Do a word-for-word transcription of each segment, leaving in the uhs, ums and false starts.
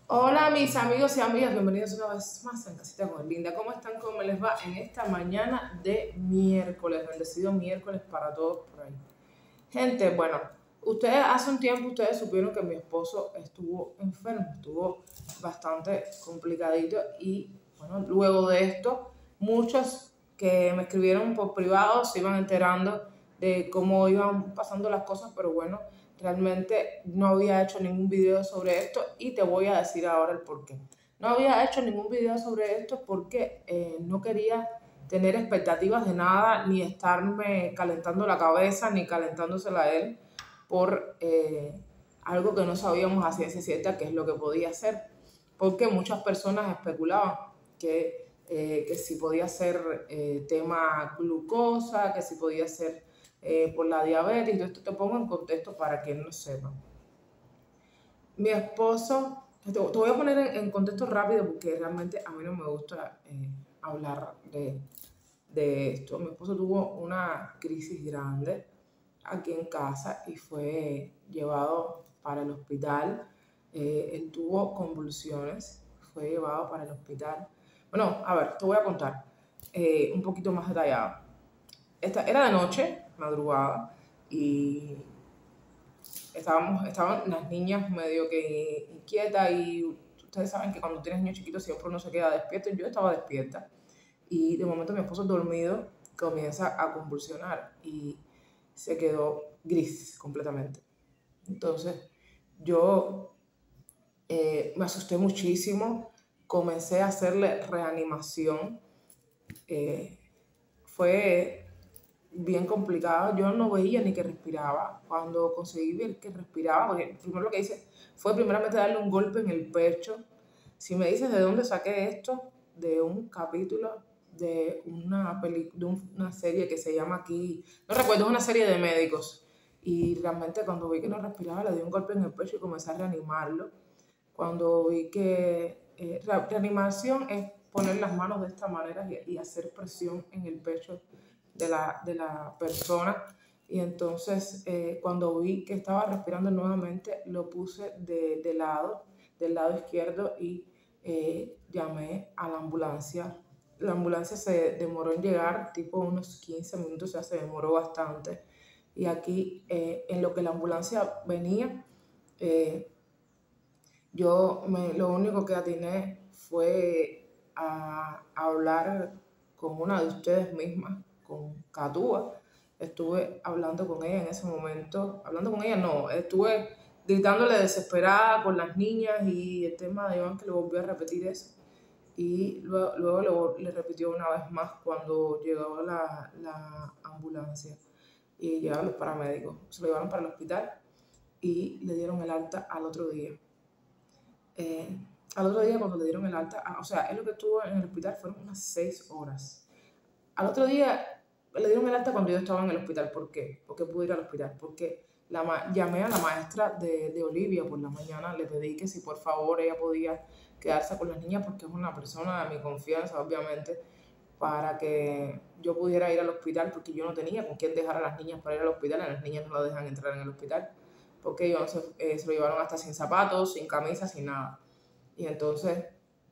Hola mis amigos y amigas, bienvenidos una vez más en Casita con Linda. ¿Cómo están? ¿Cómo les va en esta mañana de miércoles? Bendecido miércoles para todos por ahí. Gente, bueno, ustedes hace un tiempo ustedes supieron que mi esposo estuvo enfermo, estuvo bastante complicadito y bueno, luego de esto, muchos que me escribieron por privado se iban enterando de cómo iban pasando las cosas, pero bueno, realmente no había hecho ningún video sobre esto y te voy a decir ahora el por qué. No había hecho ningún video sobre esto porque eh, no quería tener expectativas de nada, ni estarme calentando la cabeza, ni calentándosela a él por eh, algo que no sabíamos a ciencia cierta qué es lo que podía hacer. Porque muchas personas especulaban que, eh, que si podía ser eh, tema glucosa, que si podía ser eh, por la diabetes. Entonces te pongo en contexto para quien no sepa. Mi esposo, te, te voy a poner en, en, contexto rápido porque realmente a mí no me gusta eh, hablar de, de esto. Mi esposo tuvo una crisis grande aquí en casa y fue llevado para el hospital. Eh, él tuvo convulsiones, fue llevado para el hospital. Bueno, a ver, te voy a contar eh, un poquito más detallado. Esta, era de noche, madrugada, y estábamos, estaban las niñas medio que inquietas y ustedes saben que cuando tienes niños chiquitos siempre uno se queda despierto y yo estaba despierta y de momento mi esposo dormido comienza a convulsionar y se quedó gris completamente. Entonces yo eh, me asusté muchísimo, comencé a hacerle reanimación, eh, fue bien complicado, yo no veía ni que respiraba. Cuando conseguí ver que respiraba, porque primero lo que hice fue primeramente darle un golpe en el pecho. Si me dices de dónde saqué esto, de un capítulo de una, peli de una serie que se llama aquí, no recuerdo, es una serie de médicos. Y realmente cuando vi que no respiraba, le di un golpe en el pecho y comencé a reanimarlo. Cuando vi que eh, reanimación es poner las manos de esta manera y, y hacer presión en el pecho de la, de la persona. Y entonces eh, cuando vi que estaba respirando nuevamente, lo puse de, de lado, del lado izquierdo y eh, llamé a la ambulancia. La ambulancia se demoró en llegar, tipo unos quince minutos, o sea, se demoró bastante. Y aquí, eh, en lo que la ambulancia venía, eh, yo me, lo único que atiné fue a, a hablar con una de ustedes mismas, con Catúa. Estuve hablando con ella en ese momento, hablando con ella no, estuve gritándole desesperada por las niñas y el tema de Iván que le volvió a repetir eso. Y luego, luego le, le repitió una vez más cuando llegó la, la ambulancia y llegaron los paramédicos. Se lo llevaron para el hospital y le dieron el alta al otro día. Eh, al otro día cuando le dieron el alta, o sea, él lo que estuvo en el hospital fueron unas seis horas. Al otro día le dieron el alta cuando yo estaba en el hospital. ¿Por qué? Porque pude ir al hospital. Porque la, llamé a la maestra de, de Olivia por la mañana, le pedí que si por favor ella podía quedarse con las niñas porque es una persona de mi confianza, obviamente, para que yo pudiera ir al hospital porque yo no tenía con quién dejar a las niñas para ir al hospital. A las niñas no las dejan entrar en el hospital porque ellos se, eh, se lo llevaron hasta sin zapatos, sin camisa, sin nada. Y entonces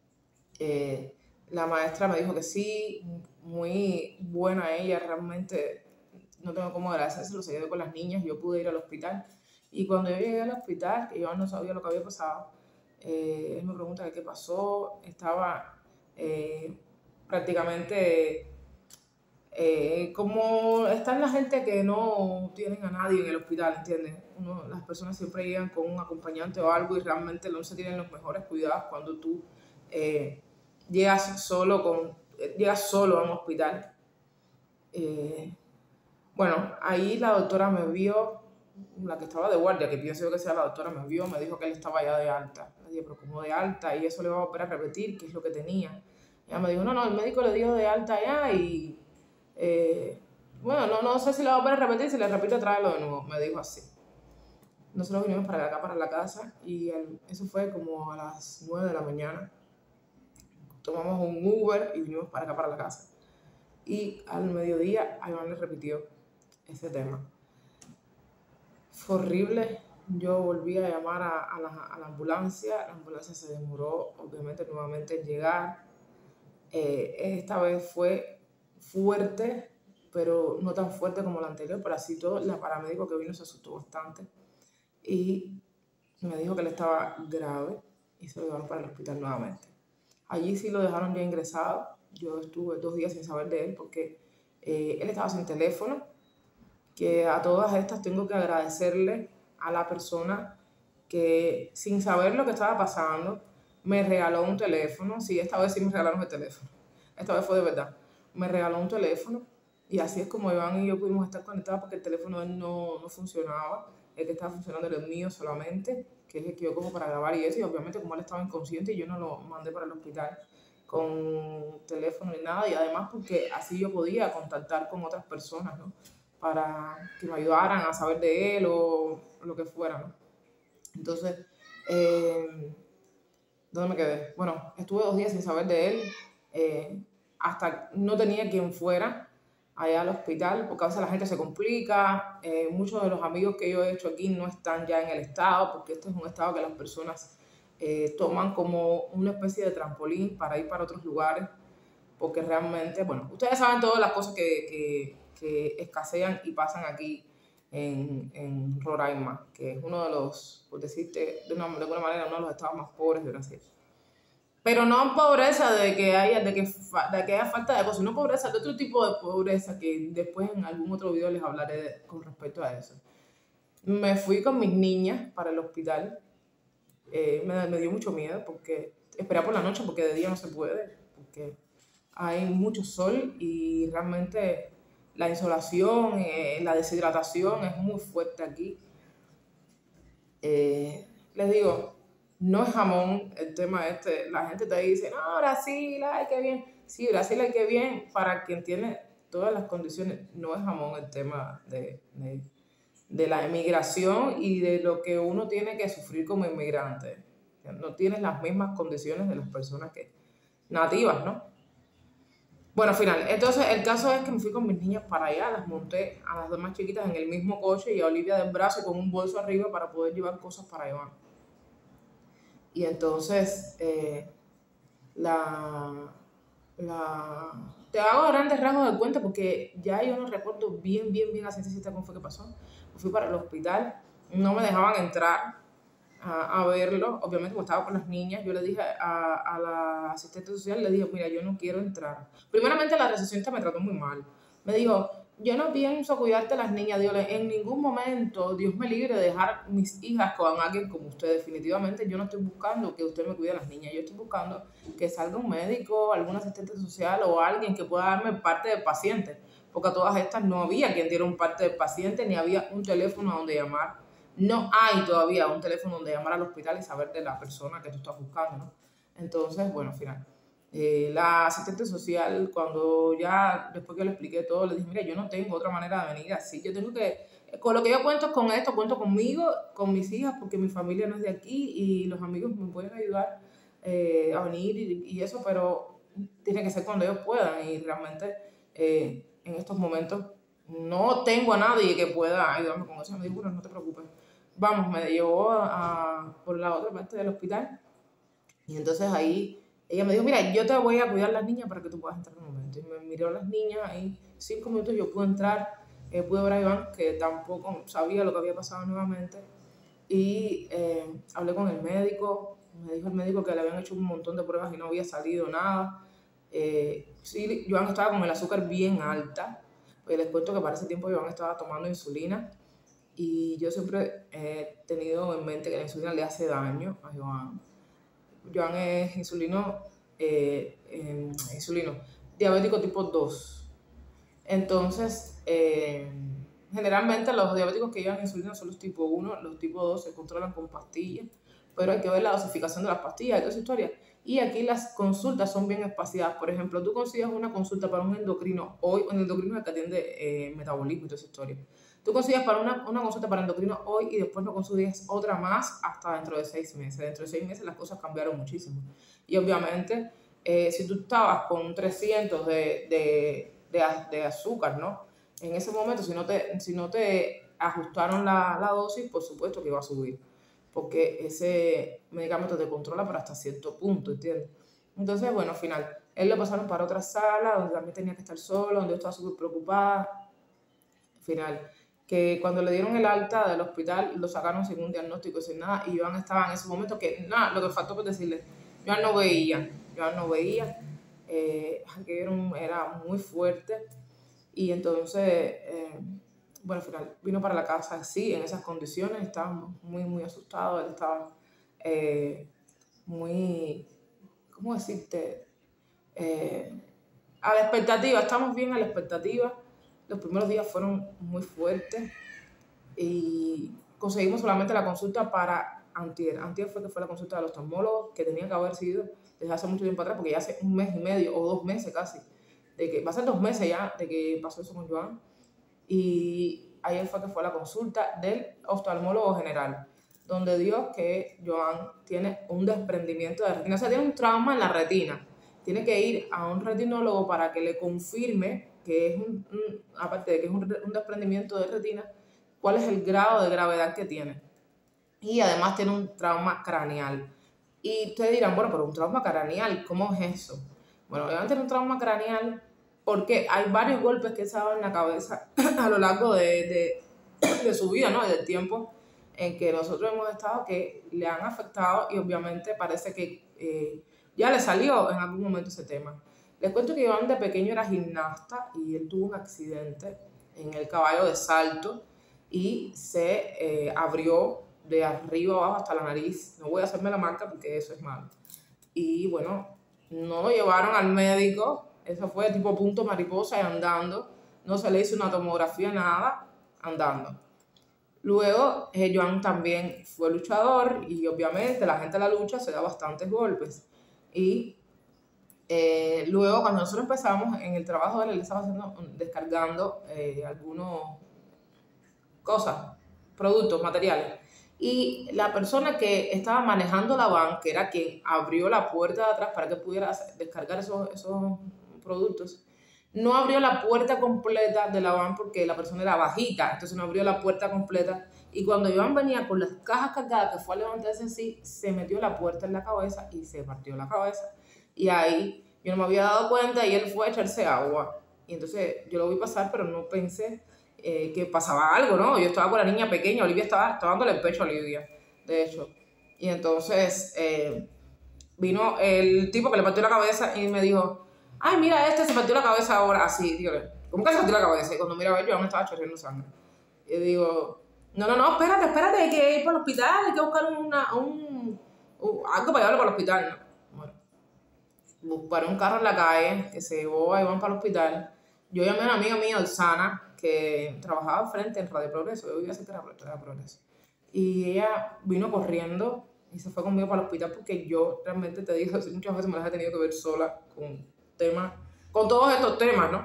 eh, la maestra me dijo que sí, muy buena ella, realmente no tengo cómo agradecérselo, se quedó con las niñas, yo pude ir al hospital. Y cuando yo llegué al hospital, que yo no sabía lo que había pasado, eh, él me pregunta qué pasó, estaba eh, prácticamente eh, como están la gente que no tienen a nadie en el hospital, ¿entiendes? Uno, las personas siempre llegan con un acompañante o algo y realmente no se tienen los mejores cuidados cuando tú eh, llegas solo con eh, llegas solo a un hospital. Eh, bueno, ahí la doctora me vio, la que estaba de guardia, que pienso yo que sea la doctora, me vio, me dijo que él estaba ya de alta. Le dije, pero ¿cómo de alta? Y eso le va a volver a repetir, qué es lo que tenía. Ella me dijo, no, no, el médico le dio de alta ya y eh, bueno, no, no sé si le va a volver a repetir, si le repito, tráelo de nuevo, me dijo así. Nosotros vinimos para acá, para la casa, y el, eso fue como a las nueve de la mañana. Tomamos un Uber y vinimos para acá, para la casa. Y al mediodía, a Iván le repitió ese tema. Fue horrible, yo volví a llamar a, a, la, a la ambulancia, la ambulancia se demoró obviamente nuevamente en llegar. Eh, esta vez fue fuerte, pero no tan fuerte como la anterior, pero así todo, la paramédico que vino se asustó bastante y me dijo que él estaba grave y se lo llevaron para el hospital nuevamente. Allí sí lo dejaron ya ingresado. Yo estuve dos días sin saber de él porque eh, él estaba sin teléfono, que a todas estas tengo que agradecerle a la persona que sin saber lo que estaba pasando me regaló un teléfono. Sí, esta vez sí me regalaron el teléfono. Esta vez fue de verdad. Me regaló un teléfono y así es como Iván y yo pudimos estar conectados porque el teléfono de él no, no funcionaba. El que estaba funcionando era el mío solamente, que es el que yo cojo para grabar y eso. Y obviamente como él estaba inconsciente y yo no lo mandé para el hospital con teléfono ni nada. Y además porque así yo podía contactar con otras personas, ¿no? Para que me ayudaran a saber de él o lo que fuera, ¿no? Entonces, eh, ¿dónde me quedé? Bueno, estuve dos días sin saber de él, eh, hasta no tenía quien fuera allá al hospital, porque a veces la gente se complica, eh, muchos de los amigos que yo he hecho aquí no están ya en el estado, porque este es un estado que las personas eh, toman como una especie de trampolín para ir para otros lugares, porque realmente, bueno, ustedes saben todas las cosas que, que, que escasean y pasan aquí en, en Roraima, que es uno de los, por decirte de, una, de alguna manera, uno de los estados más pobres de Brasil. Pero no pobreza de que haya, de que, de que haya falta de cosas, sino pobreza de otro tipo de pobreza que después en algún otro video les hablaré de, con respecto a eso. Me fui con mis niñas para el hospital. Eh, me, me dio mucho miedo porque esperé por la noche porque de día no se puede, porque hay mucho sol y realmente la insolación, eh, la deshidratación es muy fuerte aquí. Eh, les digo, no es jamón el tema este. La gente te dice, no, Brasil, ay, qué bien. Sí, Brasil, ay, qué bien. Para quien tiene todas las condiciones, no es jamón el tema de, de, de la emigración y de lo que uno tiene que sufrir como inmigrante. No tienes las mismas condiciones de las personas que nativas, ¿no? Bueno, final. Entonces, el caso es que me fui con mis niñas para allá, las monté a las dos más chiquitas en el mismo coche y a Olivia del brazo con un bolso arriba para poder llevar cosas para Iván. Y entonces, eh, la, la, te hago grandes rasgos de cuenta porque ya yo no recuerdo bien, bien, bien a ciencia cierta cómo fue que pasó. Me fui para el hospital, no me dejaban entrar a, a verlo, obviamente como estaba con las niñas. Yo le dije a, a la asistente social, le dije, mira, yo no quiero entrar. Primeramente la recepcionista me trató muy mal, me dijo, yo no pienso cuidarte a las niñas, Dios, en ningún momento, Dios me libre de dejar mis hijas con alguien como usted. Definitivamente yo no estoy buscando que usted me cuide a las niñas, yo estoy buscando que salga un médico, algún asistente social o alguien que pueda darme parte del paciente, porque a todas estas no había quien diera un parte del paciente, ni había un teléfono a donde llamar. No hay todavía un teléfono donde llamar al hospital y saber de la persona que tú estás buscando, ¿no? Entonces, bueno, al final, eh, la asistente social, cuando ya, después que le expliqué todo, le dije, mira, yo no tengo otra manera de venir así, yo tengo que, con lo que yo cuento es con esto, cuento conmigo, con mis hijas, porque mi familia no es de aquí y los amigos me pueden ayudar eh, a venir y, y eso, pero tiene que ser cuando ellos puedan y realmente eh, en estos momentos no tengo a nadie que pueda ayudarme con eso. Me dijo, bueno, no te preocupes. Vamos, me llevó a, a, por la otra parte del hospital y entonces ahí ella me dijo, mira, yo te voy a cuidar a las niñas para que tú puedas entrar un momento. Y me miró a las niñas, ahí cinco minutos yo pude entrar, eh, pude ver a Iván, que tampoco sabía lo que había pasado nuevamente, y eh, hablé con el médico. Me dijo el médico que le habían hecho un montón de pruebas y no había salido nada. Eh, sí, Iván estaba con el azúcar bien alta, pues les cuento que para ese tiempo Iván estaba tomando insulina y yo siempre he tenido en mente que la insulina le hace daño a Iván. Iván es insulino, eh, eh, insulino, diabético tipo dos. Entonces, eh, generalmente los diabéticos que llevan insulina son los tipo uno, los tipo dos se controlan con pastillas, pero hay que ver la dosificación de las pastillas y toda esa historia. Y aquí las consultas son bien espaciadas. Por ejemplo, tú consigues una consulta para un endocrino hoy, un endocrino que atiende eh, metabolismo y toda esa historia. Tú consigues para una, una consulta para endocrino hoy y después no consigues otra más hasta dentro de seis meses. Dentro de seis meses las cosas cambiaron muchísimo. Y obviamente, eh, si tú estabas con trescientos de, de, de, de azúcar, ¿no? En ese momento, si no te, si no te ajustaron la, la dosis, por supuesto que iba a subir, porque ese medicamento te controla pero hasta cierto punto, ¿entiendes? Entonces, bueno, al final, él lo pasaron para otra sala, donde también tenía que estar solo, donde yo estaba súper preocupada. Al final, que cuando le dieron el alta del hospital, lo sacaron sin un diagnóstico, sin nada, y Joan estaba en ese momento que, nada, lo que faltó por decirle, Joan no veía, Joan no veía, eh, que era, un, era muy fuerte, y entonces, eh, bueno, al final vino para la casa, sí, en esas condiciones, estaba muy, muy asustado, él estaba eh, muy, ¿cómo decirte? Eh, a la expectativa, estamos bien a la expectativa. Los primeros días fueron muy fuertes y conseguimos solamente la consulta para antier. Antier fue que fue la consulta del oftalmólogo, que tenía que haber sido desde hace mucho tiempo atrás, porque ya hace un mes y medio o dos meses casi, de que, va a ser dos meses ya de que pasó eso con Joan. Y ayer fue que fue la consulta del oftalmólogo general, donde dio que Joan tiene un desprendimiento de retina, o sea, tiene un trauma en la retina. Tiene que ir a un retinólogo para que le confirme que es un, un aparte de que es un, un desprendimiento de retina, cuál es el grado de gravedad que tiene. Y además tiene un trauma craneal. Y ustedes dirán, bueno, pero un trauma craneal, ¿cómo es eso? Bueno, Joan tiene un trauma craneal porque hay varios golpes que se han dado en la cabeza a lo largo de, de, de su vida, ¿no? Y del tiempo en que nosotros hemos estado, que le han afectado, y obviamente parece que eh, ya le salió en algún momento ese tema. Les cuento que Joan de pequeño era gimnasta y él tuvo un accidente en el caballo de salto y se eh, abrió de arriba abajo hasta la nariz. No voy a hacerme la marca porque eso es malo. Y bueno, no lo llevaron al médico, eso fue tipo punto mariposa y andando. No se le hizo una tomografía, nada, andando. Luego, eh, Joan también fue luchador y obviamente la gente de la lucha se da bastantes golpes. Y eh, luego, cuando nosotros empezamos en el trabajo de él, él estaba haciendo, descargando eh, algunas cosas, productos, materiales. Y la persona que estaba manejando la van, que era quien abrió la puerta de atrás para que pudiera descargar esos, esos productos, no abrió la puerta completa de la van porque la persona era bajita, entonces no abrió la puerta completa. Y cuando Joan venía con las cajas cargadas, que fue a levantarse así, se metió la puerta en la cabeza y se partió la cabeza. Y ahí yo no me había dado cuenta y él fue a echarse agua. Y entonces yo lo vi pasar, pero no pensé eh, que pasaba algo, ¿no? Yo estaba con la niña pequeña, Olivia estaba, estaba dándole el pecho a Olivia, de hecho. Y entonces eh, vino el tipo que le partió la cabeza y me dijo, ay, mira, este se partió la cabeza ahora, así, digo, ¿cómo que se partió la cabeza? Y cuando mira a ver, yo me estaba chorreando sangre. Y digo, no, no, no, espérate, espérate, hay que ir para el hospital, hay que buscar una, un, un, algo para llevarlo para el hospital, ¿no? Bueno, buscaron un carro en la calle que se llevó a Iván para el hospital. Yo llamé a una amiga mía, Alzana, que trabajaba frente en Radio Progreso, yo vivía cerca de Radio Progreso. Y ella vino corriendo y se fue conmigo para el hospital porque yo realmente te digo, muchas veces me las he tenido que ver sola con temas, con todos estos temas, ¿no?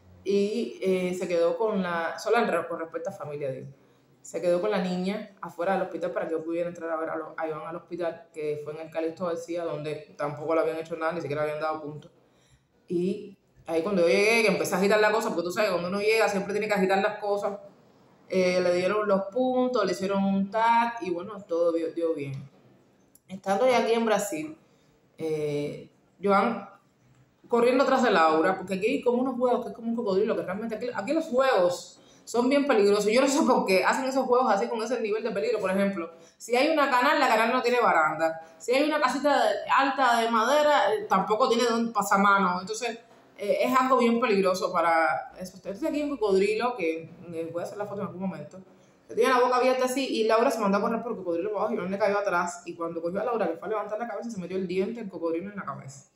Y eh, se quedó con la, sola con respecto a familia, digo. Se quedó con la niña afuera del hospital para que yo pudiera entrar a ver a, lo, a Iván al hospital, que fue en el Calixto García, donde tampoco le habían hecho nada, ni siquiera le habían dado puntos. Y ahí cuando yo llegué, que empecé a agitar la cosa, porque tú sabes, cuando uno llega siempre tiene que agitar las cosas, eh, le dieron los puntos, le hicieron un tag y bueno, todo dio, dio bien. Estando ya aquí en Brasil, eh, Joan corriendo atrás de Laura, porque aquí hay como unos juegos que es como un cocodrilo, que realmente aquí, aquí los juegos son bien peligrosos. Yo no sé por qué hacen esos juegos así con ese nivel de peligro. Por ejemplo, si hay una canal, la canal no tiene baranda. Si hay una casita alta de madera, tampoco tiene donde pasar mano. Entonces, eh, es algo bien peligroso para eso. Entonces aquí hay un cocodrilo, que eh, voy a hacer la foto en algún momento, que tiene la boca abierta así, y Laura se mandó a correr por el cocodrilo para abajo y no le cayó atrás. Y cuando cogió a Laura, que fue a levantar la cabeza, se metió el diente del cocodrilo en la cabeza.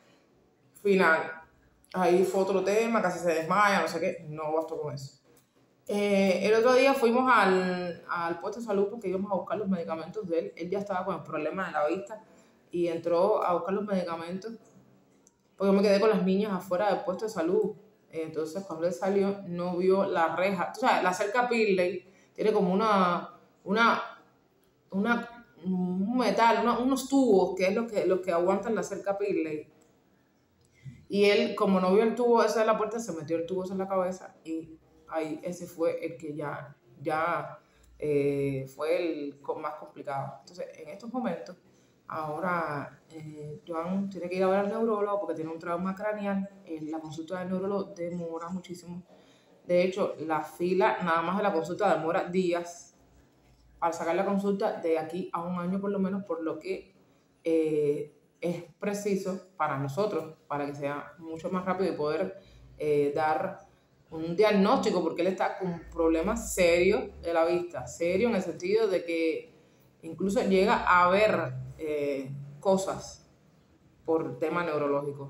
Final. Ahí fue otro tema, casi se desmaya, no sé qué. No bastó con eso. Eh, el otro día fuimos al, al puesto de salud porque íbamos a buscar los medicamentos de él. Él ya estaba con el problema de la vista y entró a buscar los medicamentos porque yo me quedé con las niñas afuera del puesto de salud. Entonces, cuando él salió, no vio la reja. Tú sabes, la cerca Pirley tiene como una, una, una, un metal, una, unos tubos que es lo que, lo que aguantan la cerca Pirley. Y él, como no vio el tubo ese de la puerta, se metió el tubo ese en la cabeza y ahí ese fue el que ya ya eh, fue el más complicado. Entonces, en estos momentos, ahora eh, Joan tiene que ir a ver al neurólogo porque tiene un trauma craneal. Eh, la consulta del neurólogo demora muchísimo. De hecho, la fila nada más de la consulta demora días. Al sacar la consulta de aquí a un año por lo menos, por lo que eh, es preciso para nosotros, para que sea mucho más rápido y poder eh, dar un diagnóstico, porque él está con problemas serios de la vista, serio en el sentido de que incluso llega a ver eh, cosas por tema neurológico.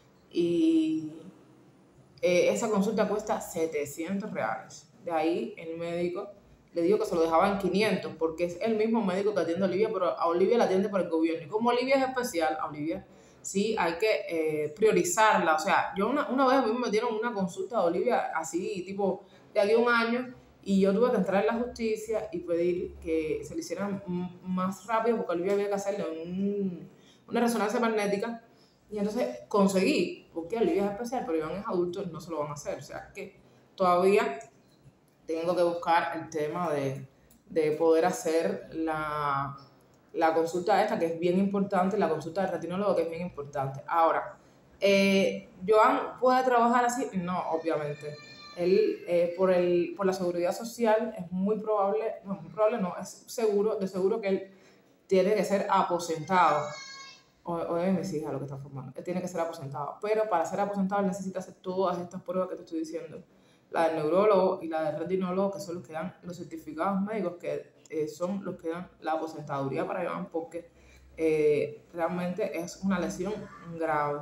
Y eh, esa consulta cuesta setecientos reales. De ahí el médico le dijo que se lo dejaba en quinientos, porque es el mismo médico que atiende a Olivia, pero a Olivia la atiende por el gobierno. Y como Olivia es especial, a Olivia sí hay que eh, priorizarla. O sea, yo una, una vez a mí me metieron una consulta de Olivia así, tipo, de aquí a un año, y yo tuve que entrar en la justicia y pedir que se le hicieran más rápido, porque Olivia había que hacerle un, una resonancia magnética. Y entonces conseguí, porque Olivia es especial, pero Iván es adulto, no se lo van a hacer. O sea, que todavía tengo que buscar el tema de, de poder hacer la, la consulta esta, que es bien importante, la consulta del retinólogo, que es bien importante. Ahora, eh, ¿Joan puede trabajar así? No, obviamente. Él, eh, por, el, por la seguridad social, es muy probable, no, muy probable no, es seguro, de seguro que él tiene que ser aposentado. O, o es mis hijas lo que está formando. Él tiene que ser aposentado. Pero para ser aposentado él necesita hacer todas estas pruebas que te estoy diciendo. La del neurólogo y la del retinólogo, que son los que dan los certificados médicos, que eh, son los que dan la aposentaduría para Iván, porque eh, realmente es una lesión grave.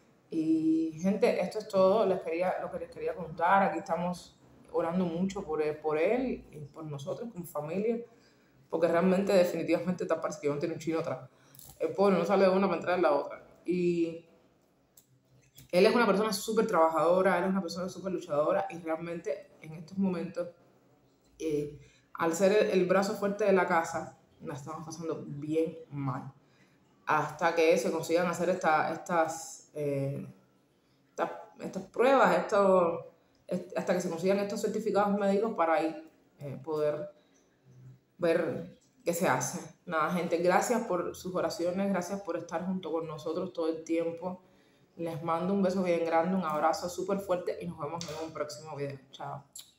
Y gente, esto es todo les quería, lo que les quería contar. Aquí estamos orando mucho por él, por él y por nosotros como familia, porque realmente, definitivamente, está parece que Iván tiene un chino atrás. El pobre no sale de una para entrar en la otra. Y él es una persona súper trabajadora, él es una persona súper luchadora, y realmente en estos momentos, eh, al ser el, el brazo fuerte de la casa, la estamos pasando bien mal. Hasta que se consigan hacer esta, estas, eh, estas, estas pruebas, esto, hasta que se consigan estos certificados médicos para ahí eh, poder ver qué se hace. Nada, gente, gracias por sus oraciones, gracias por estar junto con nosotros todo el tiempo. Les mando un beso bien grande, un abrazo súper fuerte y nos vemos en un próximo video. Chao.